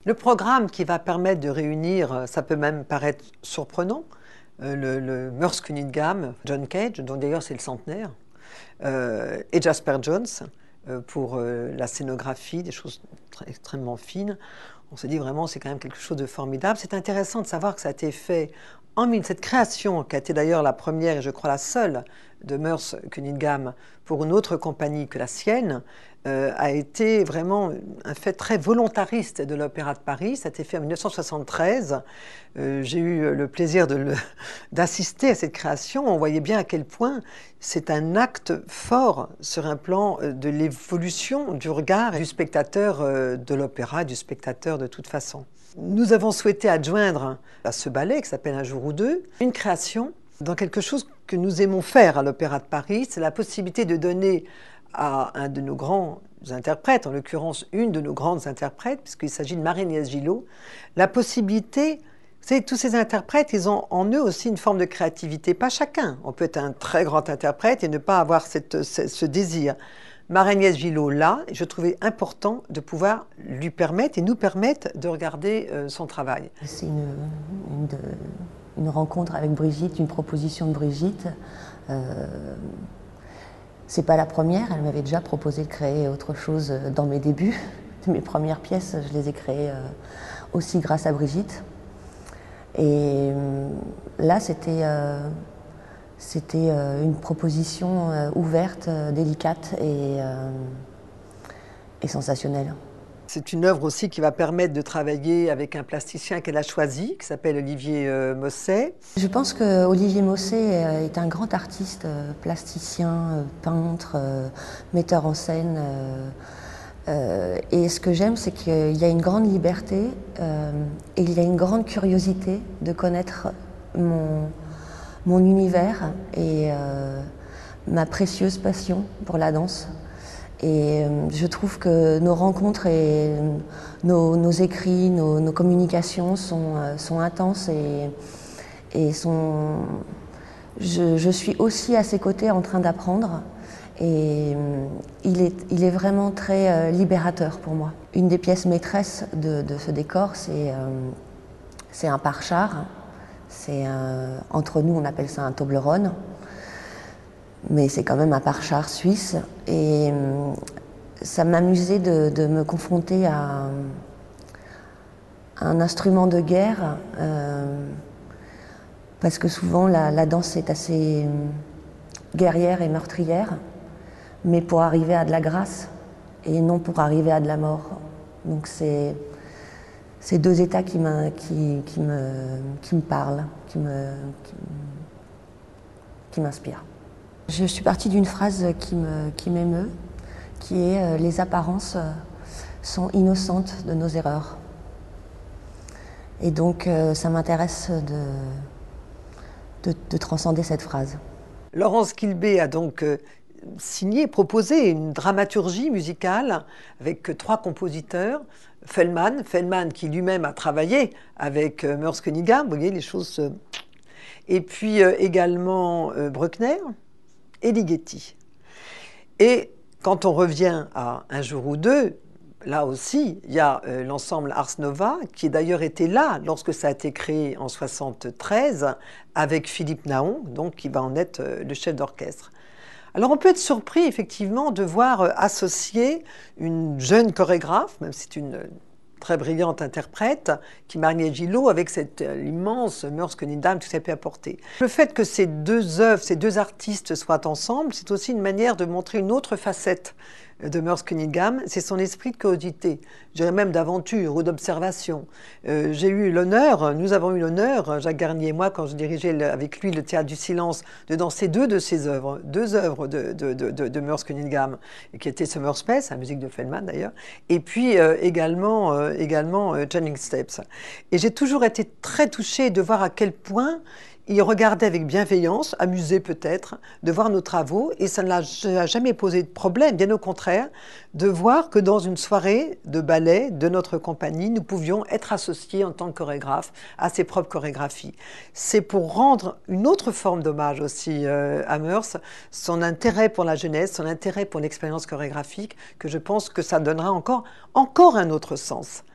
Le programme qui va permettre de réunir, ça peut même paraître surprenant, le Merce Cunningham, John Cage, dont d'ailleurs c'est le centenaire, et Jasper Jones pour la scénographie, des choses extrêmement fines. On se dit vraiment c'est quand même quelque chose de formidable. C'est intéressant de savoir que ça a été fait en cette création, qui a été d'ailleurs la première et je crois la seule de Merce Cunningham pour une autre compagnie que la sienne, a été vraiment un fait très volontariste de l'Opéra de Paris. Ça a été fait en 1973. J'ai eu le plaisir d'assister à cette création. On voyait bien à quel point c'est un acte fort sur un plan de l'évolution du regard du spectateur de l'opéra, du spectateur de toute façon. Nous avons souhaité adjoindre à ce ballet, qui s'appelle Un jour ou deux, une création dans quelque chose que nous aimons faire à l'Opéra de Paris. C'est la possibilité de donner à un de nos grands interprètes, en l'occurrence une de nos grandes interprètes, puisqu'il s'agit de Marie-Agnès Gillot, la possibilité. Vous savez, tous ces interprètes, ils ont en eux aussi une forme de créativité. Pas chacun. On peut être un très grand interprète et ne pas avoir ce désir. Marie-Agnès Gillot, là, je trouvais important de pouvoir lui permettre et nous permettre de regarder son travail. C'est une rencontre avec Brigitte, une proposition de Brigitte. C'est pas la première, elle m'avait déjà proposé de créer autre chose dans mes débuts. Mes premières pièces, je les ai créées aussi grâce à Brigitte. Et là, c'était une proposition ouverte, délicate et sensationnelle. C'est une œuvre aussi qui va permettre de travailler avec un plasticien qu'elle a choisi, qui s'appelle Olivier Mosset. Je pense que Olivier Mosset est un grand artiste, plasticien, peintre, metteur en scène. Et ce que j'aime, c'est qu'il y a une grande liberté et il y a une grande curiosité de connaître mon univers et ma précieuse passion pour la danse. Et je trouve que nos rencontres et nos écrits, nos communications sont intenses et je suis aussi à ses côtés en train d'apprendre. Et il est vraiment très libérateur pour moi. Une des pièces maîtresses de ce décor, c'est un parchar. Entre nous, on appelle ça un Toblerone. Mais c'est quand même un parchar suisse. Et ça m'amusait de me confronter à un instrument de guerre, parce que souvent la danse est assez guerrière et meurtrière, mais pour arriver à de la grâce et non pour arriver à de la mort. Donc c'est deux états qui me parlent, qui m'inspirent. Je suis partie d'une phrase qui m'émeut, qui est « Les apparences sont innocentes de nos erreurs ». Et donc ça m'intéresse de transcender cette phrase. Laurence Quilbé a donc signé, proposé une dramaturgie musicale avec 3 compositeurs. Feldman qui lui-même a travaillé avec Merce Cunningham, vous voyez les choses. Et puis également Bruckner et Ligeti. Et quand on revient à Un jour ou deux, là aussi, il y a l'ensemble Ars Nova, qui d'ailleurs était là lorsque ça a été créé en 1973, avec Philippe Naon, donc qui va en être le chef d'orchestre. Alors on peut être surpris effectivement de voir associer une jeune chorégraphe, même si c'est une très brillante interprète, qui Marie-Agnès Gillot, avec cette immense Merce Cunningham, tout ça peut apporter. Le fait que ces deux œuvres, ces deux artistes soient ensemble, c'est aussi une manière de montrer une autre facette de Merce Cunningham, c'est son esprit de curiosité, je dirais même d'aventure ou d'observation. J'ai eu l'honneur, nous avons eu l'honneur, Jacques Garnier et moi, quand je dirigeais avec lui le Théâtre du Silence, de danser deux de ses œuvres, deux œuvres de Merce Cunningham, qui était Summer Space, la musique de Feldman d'ailleurs, et puis également Channing Steps. Et j'ai toujours été très touchée de voir à quel point il regardait avec bienveillance, amusé peut-être, de voir nos travaux, et ça ne l'a jamais posé de problème, bien au contraire, de voir que dans une soirée de ballet de notre compagnie, nous pouvions être associés en tant que chorégraphes à ses propres chorégraphies. C'est pour rendre une autre forme d'hommage aussi à Merce, son intérêt pour la jeunesse, son intérêt pour l'expérience chorégraphique, que je pense que ça donnera encore un autre sens.